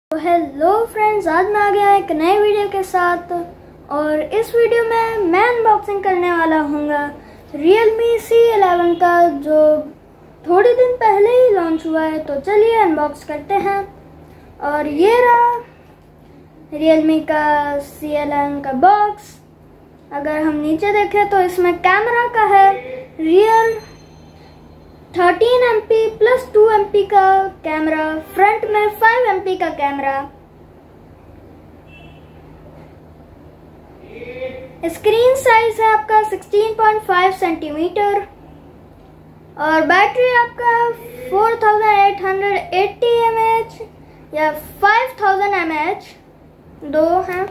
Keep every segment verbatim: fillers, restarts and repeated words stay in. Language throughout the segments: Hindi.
हेलो फ्रेंड्स, आज मैं आ गया एक नए वीडियो के साथ। और इस वीडियो में मैं अनबॉक्सिंग करने वाला हूँ Realme सी इलेवन का, जो थोड़ी दिन पहले ही लॉन्च हुआ है। तो चलिए अनबॉक्स करते हैं। और ये रहा Realme का सी इलेवन का बॉक्स। अगर हम नीचे देखें तो इसमें कैमरा का है real thirteen M P plus two M P का कैमरा, फ्रंट में फाइव एम पी का कैमरा। स्क्रीन साइज है आपका सिक्सटीन पॉइंट फाइव सेंटीमीटर और बैटरी आपका four thousand eight hundred eighty M H या फाइव थाउजेंड एम एच दो हैं।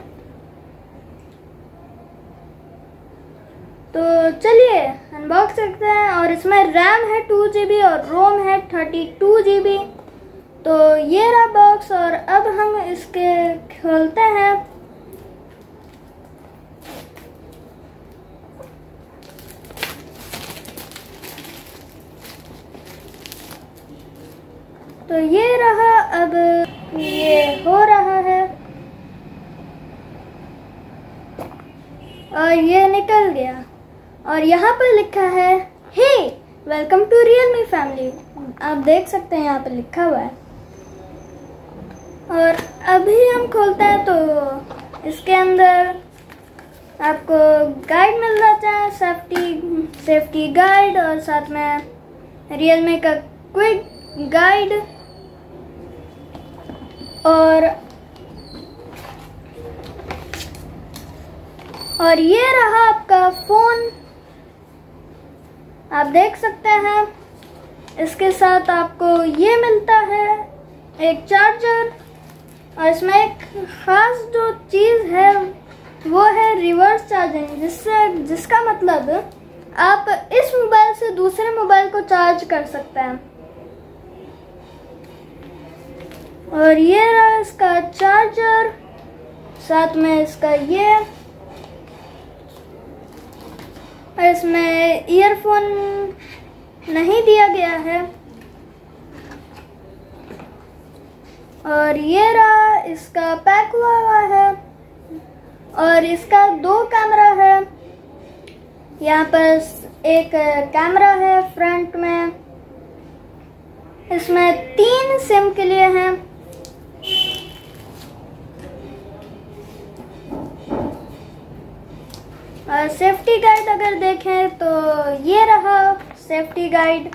तो चलिए अनबॉक्स करते हैं। और इसमें रैम है टू जी बी और रोम है थर्टी टू जी बी। तो ये रहा बॉक्स और अब हम इसके खोलते हैं। तो ये रहा, अब ये हो रहा है और ये निकल गया। और यहाँ पर लिखा है hey welcome to Realme family. आप देख सकते हैं यहाँ पर लिखा हुआ है। और अभी हम खोलते हैं तो इसके अंदर आपको गाइड मिल जाता है, सेफ्टी सेफ्टी गाइड, और साथ में Realme का क्विक गाइड। और और ये रहा आपका फोन। आप देख सकते हैं इसके साथ आपको ये मिलता है एक चार्जर। और इसमें एक खास जो चीज़ है वो है रिवर्स चार्जिंग, जिससे जिसका मतलब आप इस मोबाइल से दूसरे मोबाइल को चार्ज कर सकते हैं। और ये रहा इसका चार्जर, साथ में इसका ये, और इसमें ईयरफोन नहीं दिया गया है। और ये रहा इसका पैक हुआ हुआ है। और इसका दो कैमरा है। यहाँ पर एक कैमरा है फ्रंट में, इसमें तीन सिम के लिए हैं। और सेफ्टी गाइड अगर देखें तो ये रहा सेफ्टी गाइड,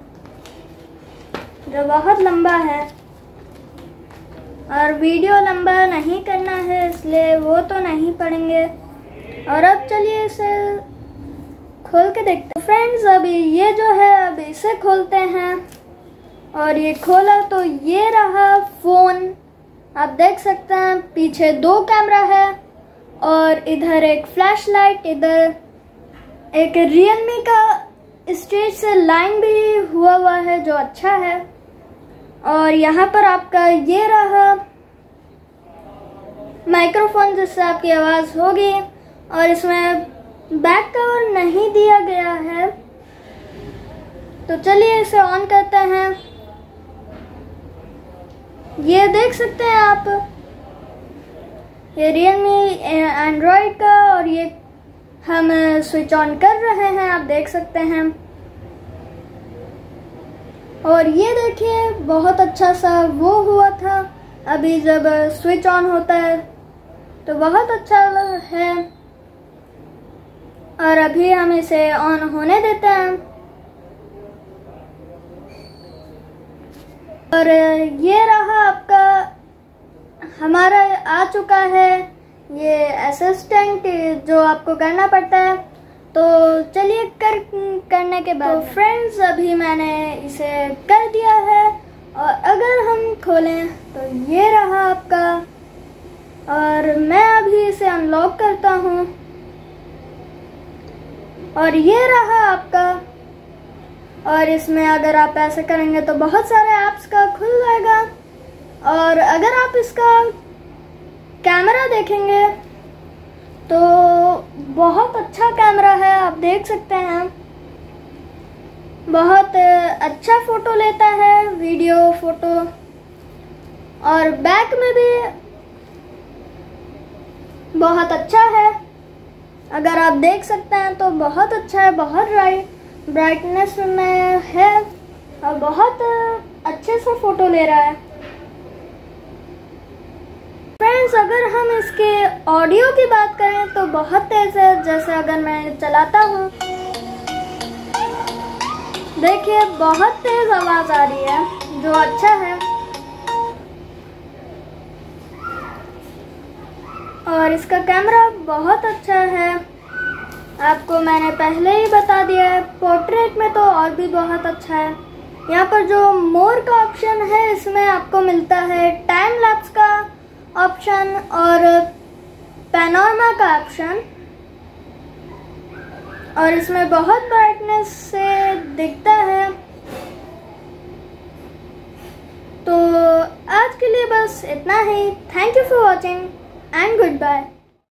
जो बहुत लंबा है। और वीडियो लंबा नहीं करना है, इसलिए वो तो नहीं पढ़ेंगे। और अब चलिए इसे खोल के देखते हैं। फ्रेंड्स, अभी ये जो है अब इसे खोलते हैं। और ये खोला तो ये रहा फोन। आप देख सकते हैं पीछे दो कैमरा है और इधर एक फ्लैश लाइट, इधर एक Realme का स्टेज से लाइन भी हुआ हुआ है जो अच्छा है। और यहाँ पर आपका ये रहा माइक्रोफोन, जिससे आपकी आवाज़ होगी। और इसमें बैक कवर नहीं दिया गया है। तो चलिए इसे ऑन करते हैं। ये देख सकते हैं आप, ये Realme एंड्रॉयड का, और ये हम स्विच ऑन कर रहे हैं, आप देख सकते हैं। और ये देखिए बहुत अच्छा सा वो हुआ था। अभी जब स्विच ऑन होता है तो बहुत अच्छा है। और अभी हम इसे ऑन होने देते हैं। और ये रहा आपका, हमारा आ चुका है ये असिस्टेंट, जो आपको करना पड़ता है। तो चलिए कर करने के बाद, तो फ्रेंड्स अभी मैंने इसे कर दिया है। और अगर हम खोलें तो ये रहा आपका। और मैं अभी इसे अनलॉक करता हूँ। और ये रहा आपका। और इसमें अगर आप ऐसे करेंगे तो बहुत सारे ऐप्स का खुल जाएगा। और अगर आप इसका कैमरा देखेंगे तो बहुत अच्छा कैमरा है, आप देख सकते हैं। बहुत अच्छा फोटो लेता है, वीडियो फोटो। और बैक में भी बहुत अच्छा है, अगर आप देख सकते हैं तो बहुत अच्छा है, बहुत ब्राइट ब्राइटनेस में है और बहुत अच्छे से फ़ोटो ले रहा है। फ्रेंड्स, अगर हम इसके ऑडियो की बात करें तो बहुत तेज़ है। जैसे अगर मैं चलाता हूँ, देखिए बहुत तेज़ आवाज़ आ रही है, जो अच्छा है। और इसका कैमरा बहुत अच्छा है, आपको मैंने पहले ही बता दिया है। पोर्ट्रेट में तो और भी बहुत अच्छा है। यहाँ पर जो मोर का ऑप्शन है, इसमें आपको मिलता है टाइम लैप्स का ऑप्शन और पैनोरमा का ऑप्शन, और इसमें बहुत ब्राइटनेस से दिखता है। तो आज के लिए बस इतना ही। Thank you for watching and good bye.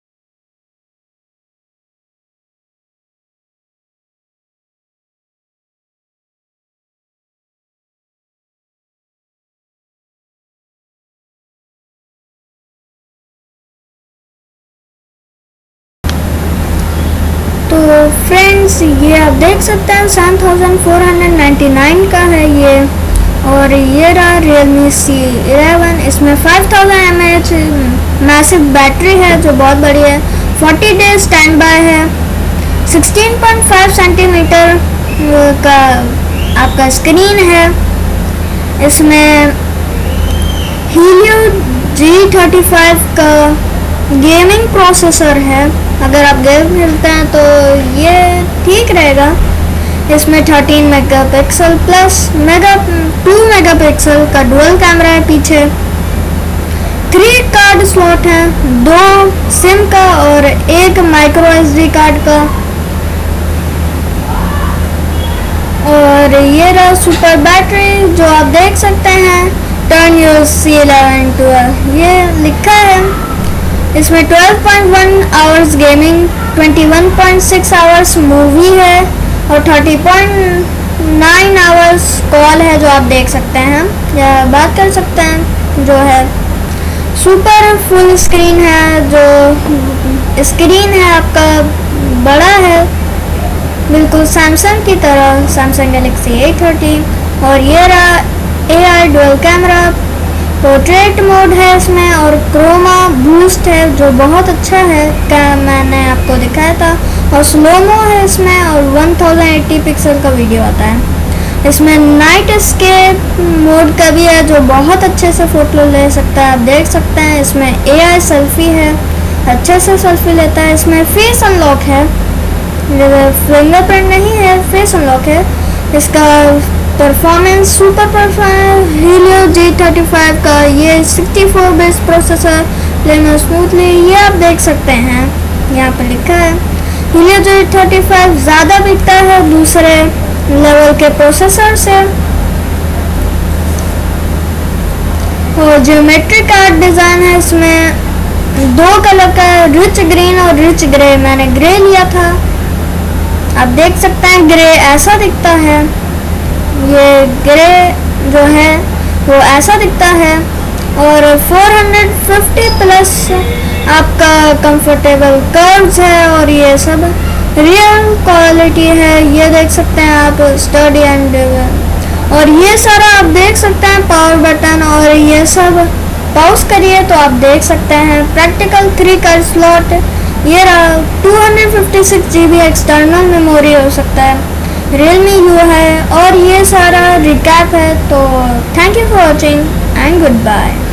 तो फ्रेंड्स, ये आप देख सकते हैं seven thousand four hundred ninety nine का है ये, और ये रहा Realme सी इलेवन। इसमें five thousand M A H massive battery है, जो बहुत बड़ी है। फोर्टी डेज स्टैंड बाय है। सिक्सटीन पॉइंट फाइव सेंटीमीटर का आपका स्क्रीन है। इसमें Helio जी थर्टी फाइव का गेमिंग प्रोसेसर है। अगर आप गेम खेलते हैं तो ये ठीक रहेगा। इसमें thirteen megapixel plus mega two megapixel का डुअल कैमरा है पीछे। थ्री कार्ड स्लॉट है, दो सिम का और एक माइक्रो एसडी कार्ड का। और ये रहा सुपर बैटरी, जो आप देख सकते हैं turn your C eleven to ये लिखा है। इसमें twelve point one hours gaming, twenty one point six hours movie है और thirty point nine hours call है, जो आप देख सकते हैं या बात कर सकते हैं। जो है सुपर फुल स्क्रीन है, जो स्क्रीन है आपका बड़ा है, बिल्कुल सैमसंग की तरह, सैमसंग गैलेक्सी ए थर्टी। और ये रहा A I dual camera, portrait mode है इसमें और क्रोमा बूस्ट है, जो बहुत अच्छा है, क्या मैंने आपको दिखाया था। और स्लोमो है इसमें और one thousand eighty pixel video वीडियो आता है। इसमें नाइट स्केप मोड का भी है, जो बहुत अच्छे से फ़ोटो ले सकता है, आप देख सकते हैं। इसमें ए आई सेल्फी है, अच्छे से सेल्फी लेता है। इसमें फेस अनलॉक है, फिंगरप्रिंट नहीं है, फेस अनलॉक है। इसका performance super performance Helio G thirty five का ये सिक्सटी फोर बेस प्रोसेसर लेना स्मूथली, ये आप देख सकते हैं, यहाँ पर लिखा है। Helio जी थर्टी फाइव ज़्यादा बिकता है दूसरे लेवल के प्रोसेसर से। और ज्योमेट्री कार्ड डिज़ाइन है, इसमें दो कलर का, रिच ग्रीन और रिच ग्रे। मैंने ग्रे लिया था, आप देख सकते हैं ग्रे ऐसा दिखता है। ये ग्रे जो है वो ऐसा दिखता है। और फोर फिफ्टी प्लस आपका कंफर्टेबल कर्व्स है और ये सब रियल क्वालिटी है, ये देख सकते हैं आप, स्टडी एंड। और ये सारा आप देख सकते हैं पावर बटन और ये सब। पॉज करिए तो आप देख सकते हैं प्रैक्टिकल थ्री का स्लॉट। ये रहा two fifty six G B external memory हो सकता है। Realme यू है और ये सारा रिकैप है। तो thank you for watching and good bye.